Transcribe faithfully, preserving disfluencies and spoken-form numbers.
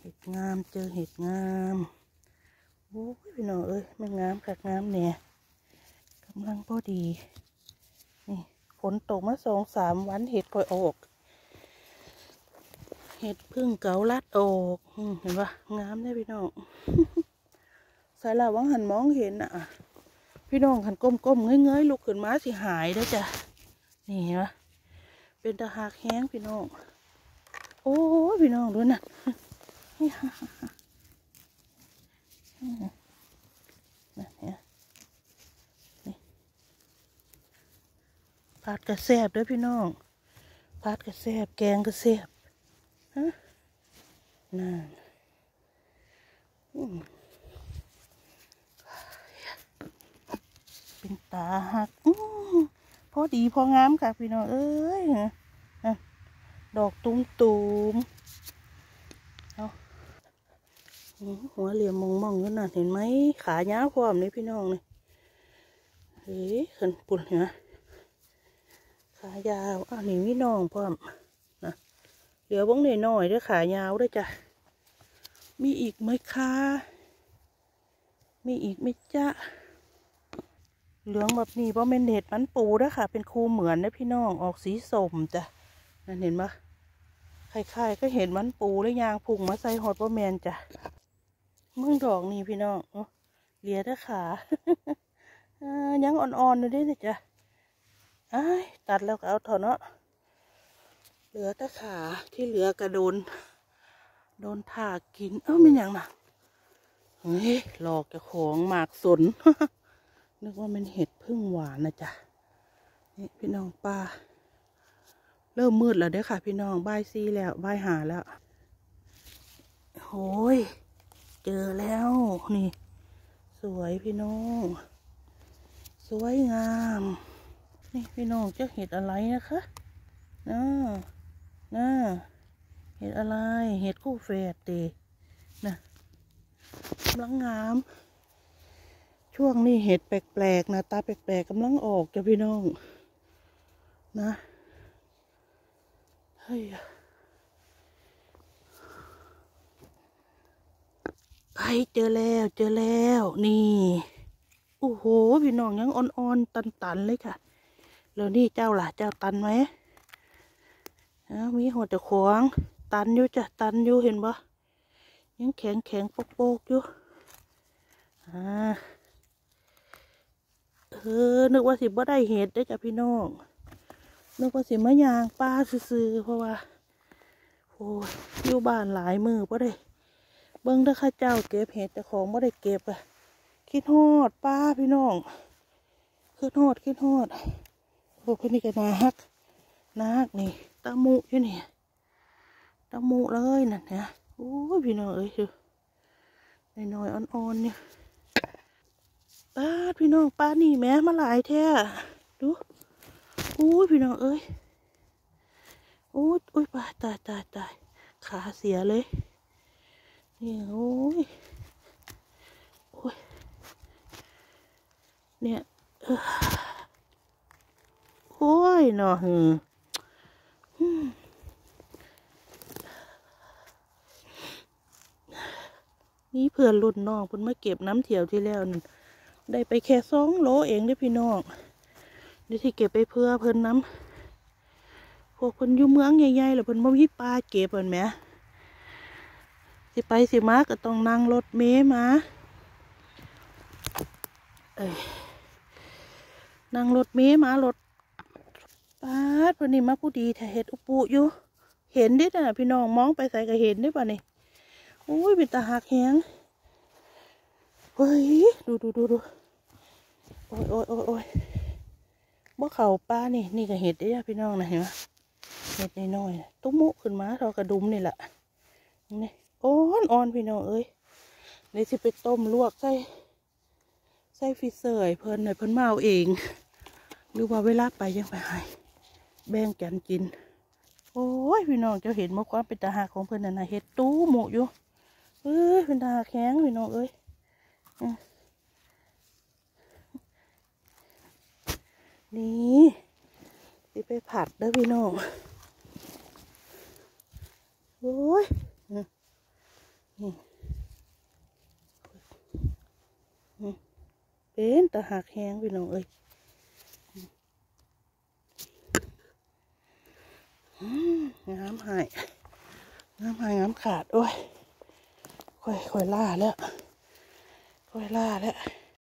ห็ดงามเจอเห็ดงามโอ้ยพี่น้องเอ้ยมันงามคักงามเนี่ยกำลังพอดีนี่ฝนตกมาสองสามวันเห็ดก่อยออกเห็ดพึ่งเกาลัดออกเห็นปะงามได้พี่น้องสายลาวังหันมองเห็นอ่ะพี่น้องหันก้มๆเงยๆลุกขึ้นมาสิหายได้จ้ะนี่เห็นปะเป็นตะหักแห้งพี่น้องโอ้ยพี่น้องดูนะนี่ฮ่าฮ่าฮ่านี่ผัดกระแซบด้วยพี่น้องผัดกระแซบแกงกระแซบฮะนั่นเป็นตาหักพอดีพองามค่ะพี่น้องเอ้ยดอกตุ้มตูมเอาหัวเหลี่ยมมองมองกันน่ะเห็นไหมขายาวความนี่พี่น้องนี่เฮ้ยขันปุ่นเหรอขายาวอ้าวนี่พี่น้องพร้อมนะเหลือบ้งหน่อยหน่อยด้วยขายาวด้วยจ้ะมีอีกไหมคะมีอีกไหมจ๊ะเหลืองแบบนี้เพราะเป็นเห็ดมันปูด้วยค่ะเป็นคูเหมือนนะพี่น้องออกสีส้มจ้ะนั่นเห็นปะคล้ายๆก็เห็นมันปูแล้วยางพุ่งมาใส่ฮอตว่าแมนจ้ะมึงดอกนี่พี่น้องเหลียด้วยขายังอ่อนๆอยู่ด้วยนะจ๊ะไอ้ตัดแล้วก็เอาถอนเนาะเหลือแต่ขาที่เหลือกระโดนโดนถากกินเอ้าเป็นอย่างน่ะเฮ้ยหลอกจะของหมากสนนึกว่าเป็นเห็ดพึ่งหวานนะจ๊ะนี่พี่น้องป้าเริ่มมืดแล้วเด้อค่ะพี่น้องบ่ายซีแล้วบ่ายหาแล้วโอ้ยเจอแล้วนี่สวยพี่น้องสวยงามนี่พี่น้องจะเห็ดอะไรนะคะน่าน่าเห็ดอะไรเห็ดคู่แฝดเดนะกำลังงามช่วงนี้เห็ดแปลกๆนะตาแปลกๆกำลังออกจ้ะพี่น้องนะเฮ้ยไปเจอแล้วเจอแล้วนี่โอ้โหพี่น้องยังอ่อนๆตันๆเลยค่ะแล้วนี่เจ้าล่ะเจ้าตันไหมมีหัวจะขวางตันอยู่จ้ะตันอยู่เห็นปะยังแข็งแข็งโปกๆอยู่อ่าเออนึกว่าสิบ่ได้เห็ดได้จ้ะพี่น้องนึกว่าสิมะยางปลาซื่อๆเพราะว่าโอ้ยอยู่บ้านหลายมือบ่ได้เบิ้งถ้าข้าเจ้าเก็บเห็ดแต่ของบ่ได้เก็บอะคิดฮอดป้าพี่น้องคิดฮอดคิดฮอดโอ้คนนี้ก็นาฮักนาฮักนี่ตามุอยู่นี่ตามุเลยนั่นเนี่ยโอ้ยพี่น้องเอ้ยคือน้อยๆอ่อนๆเนี่ยป้าพี่น้องป้านี่แม่มาหลายแท้ดูโอ้ยพี่น้องเอ้ยโอ้ยโอ้ยป้าตายตายตายขาเสียเลยนี่โอ้ยโอ้ยเนี่ยโอ้ยเนาะหืมนี่เพื่อนรุ่นน้องเพิ่นมาเก็บน้ำเถียวที่แล้วนั่นได้ไปแค่สองโลเองเด้อพี่น้องเดี๋ยวที่เก็บไปเพื่อเพิ่นน้ำพวกเพิ่นอยู่เมืองใหญ่ๆแล้วเพิ่นบ่มีปลาเก็บเพิ่นแหมสิไปสิมาก็ต้องนั่งรถเมล์มาเอ้ยนั่งรถเมล์มารถป้าดเพิ่นนี่มาผู้ดีถ้าเฮ็ดอุปุอยู่เห็นดิน่ะพี่น้องมองไปใส่ก็เห็นได้ป่ะนี่โอ้ยเป็นตาหักแหงเฮ้ยดูดูดูดูโอ้ยโอ้ยโอ้ยโอ้ยบ่เข่าป้านี่นี่ก็เห็ดได้พี่น้องนะเห็นไหมเห็ดน้อยๆตุ้มมุขึ้นมาเท่ากระดุมนี่แหละนี่อ่อนอ่อนพี่น้องเอ้ยเดี๋ยวสิไปต้มลวกใส่ใส่ฟิเซอร์เพิ่นหน่อยเพิ่นมาเอาเองหรือว่าเวลาไปยังไปให้แบ่งกันกินโอ้ยพี่น้องจะเห็นมาความเป็นตาหักของเพิ่นน่ะนะเห็ดตู้หมูอยู่เอ้ยเป็นตาแข็งพี่น้องเอ้ยนี่สิไปผัดเด้อพี่น้องโอ้ยนี่เป็นตะหักแห้งพี่น้องเอ้ยงามหายงามหายงามขาดโอ้ยค่อยค่อยล่าแล้วค่อยล่าแล้ว